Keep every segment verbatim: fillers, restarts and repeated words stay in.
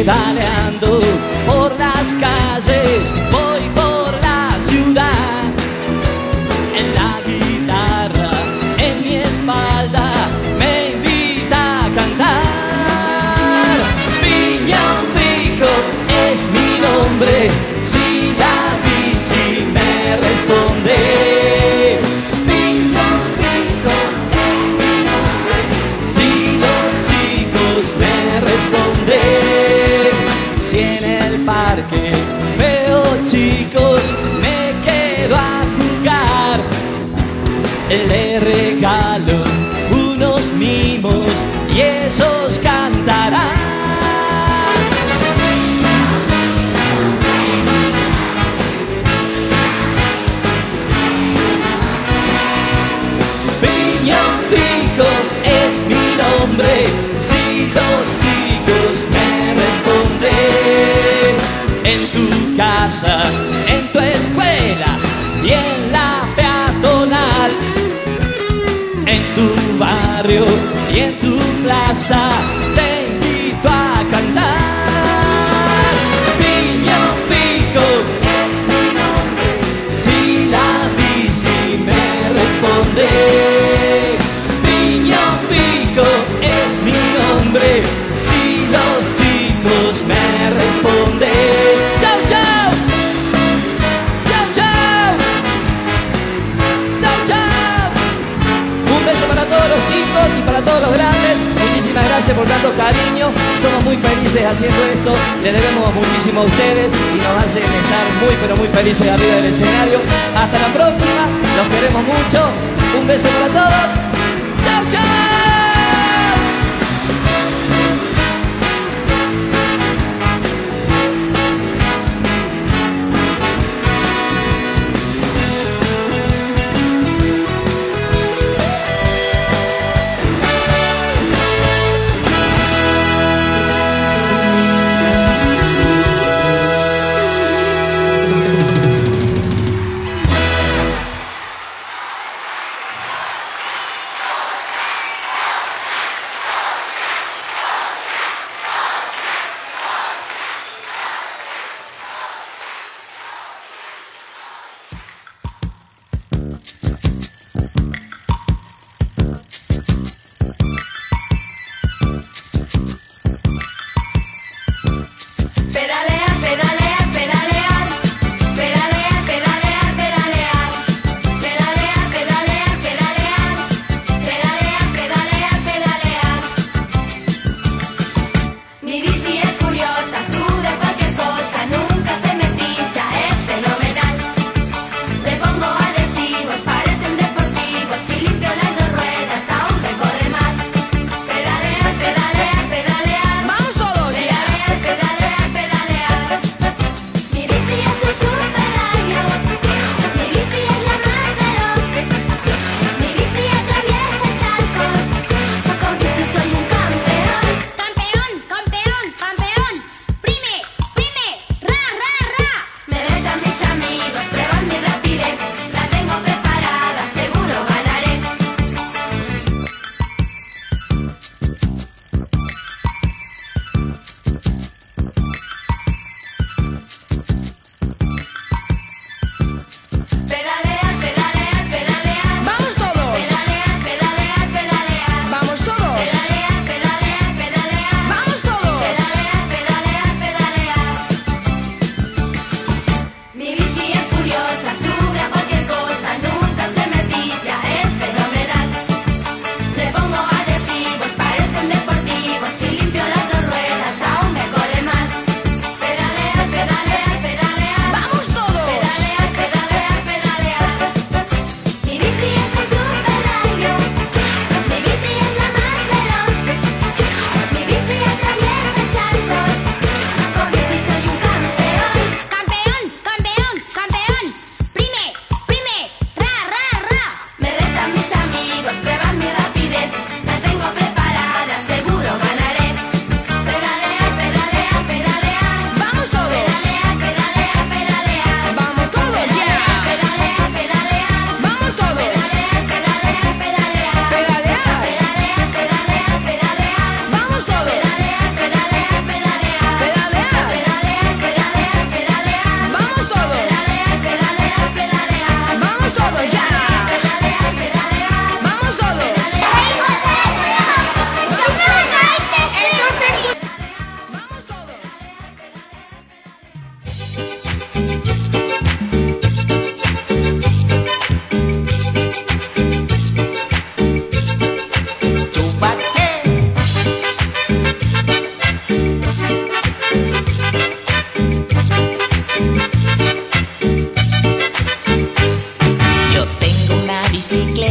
pedaleando por las calles, voy por la ciudad. En la guitarra, en mi espalda, me invita a cantar. Piñón Fijo es mi nombre, si la bici me responde. Piñón Fijo es mi nombre, si los chicos me responden. Si en el parque veo chicos, me quedo a jugar. Le regalo unos mimos y ellos cantarán. Piñón Fijo es mi nombre, si los chicos me responden. En tu casa, en tu escuela y en la peatonal, en tu barrio y en tu plaza, te invito a cantar. Piñón Fijo es mi nombre, si la bici me responde. Piñón Fijo es mi nombre, si los chicos me responden. ¡Chau, chau! ¡Chau, chau! ¡Chau, chau! Un beso para todos los chicos y para todos los grandes. Muchísimas gracias por tanto cariño. Somos muy felices haciendo esto. Le debemos muchísimo a ustedes y nos hacen estar muy pero muy felices arriba del escenario. Hasta la próxima. Los queremos mucho. Un beso para todos. ¡Chau, chau!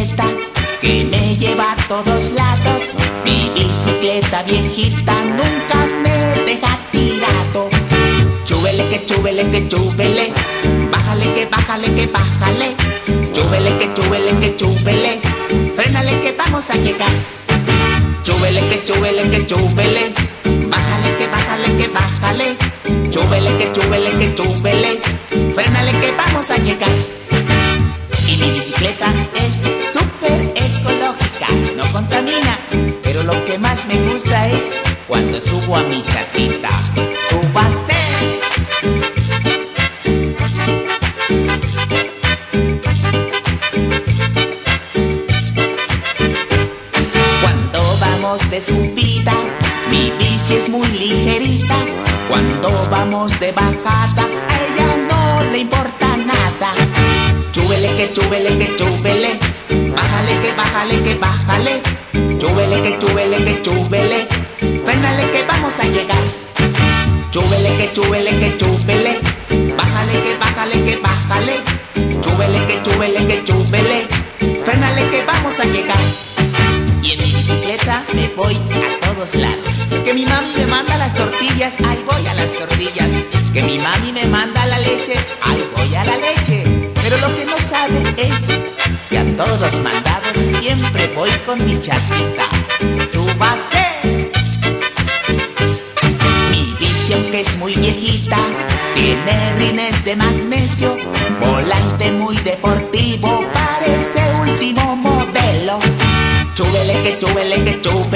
bicicleta que me lleva a todos lados. Mi bicicleta viejita nunca me deja tirado. Chúbele que chúbele que chúbele, bájale que bájale que bájale. Chúbele que chúbele que chúbele, frénale que vamos a llegar. Chúbele que chúbele que chúbele, bájale que bájale que bájale. Chúbele que chúbele que chúbele, frénale que vamos a llegar. Y mi bicicleta es súper ecológica, no contamina, pero lo que más me gusta es cuando subo a mi chatita. ¡Súbase! Cuando vamos de subida, mi bici es muy ligerita. Cuando vamos de bajada, a ella no le importa nada. Chúbele que chúbele que chúbele, bájale que bájale que bájale. Chúbele que chúbele que chúbele, frénale que vamos a llegar. Chúbele que chúbele que chúbele, bájale que bájale que bájale. Chúbele que chúbele que chúbele, frénale que vamos a llegar. Y en mi bicicleta me voy a todos lados. Que mi mami me manda las tortillas, ahí voy a las tortillas. Que mi mami me manda la leche, ahí voy a la leche. Pero lo que no sabe es que a todos mandados siempre voy con mi chatita. ¡Súbase! Mi bici, aunque es muy viejita, tiene rines de magnesio, volante muy deportivo, parece último modelo. Chúbele que chúbele que chúbele,